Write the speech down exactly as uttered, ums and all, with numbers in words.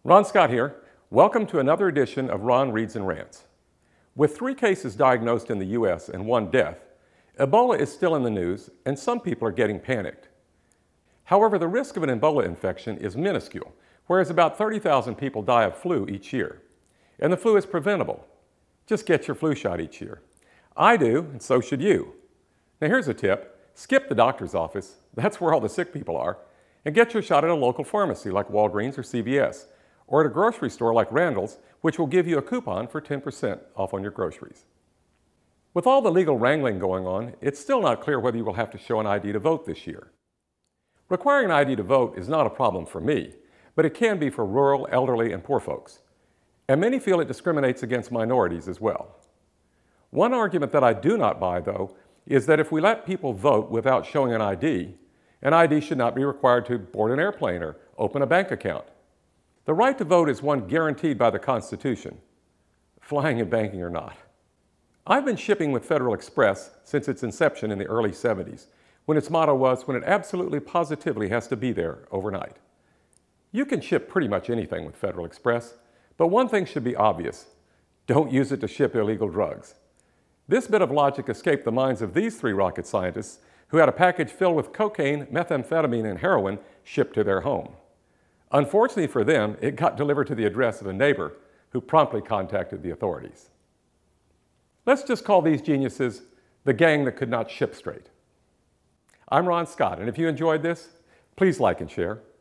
Ron Scott here. Welcome to another edition of Ron Reads and Rants. With three cases diagnosed in the U S and one death, Ebola is still in the news and some people are getting panicked. However, the risk of an Ebola infection is minuscule, whereas about thirty thousand people die of flu each year. And the flu is preventable. Just get your flu shot each year. I do, and so should you. Now here's a tip. Skip the doctor's office, that's where all the sick people are, and get your shot at a local pharmacy like Walgreens or C V S, or at a grocery store like Randall's, which will give you a coupon for ten percent off on your groceries. With all the legal wrangling going on, it's still not clear whether you will have to show an I D to vote this year. Requiring an I D to vote is not a problem for me, but it can be for rural, elderly, and poor folks. And many feel it discriminates against minorities as well. One argument that I do not buy, though, is that if we let people vote without showing an I D, an I D should not be required to board an airplane or open a bank account. The right to vote is one guaranteed by the Constitution, flying and banking or not. I've been shipping with Federal Express since its inception in the early seventies, when its motto was, when it absolutely positively has to be there overnight. You can ship pretty much anything with Federal Express, but one thing should be obvious. Don't use it to ship illegal drugs. This bit of logic escaped the minds of these three rocket scientists who had a package filled with cocaine, methamphetamine, and heroin shipped to their home. Unfortunately for them, it got delivered to the address of a neighbor who promptly contacted the authorities. Let's just call these geniuses the gang that could not ship straight. I'm Ron Scott, and if you enjoyed this, please like and share.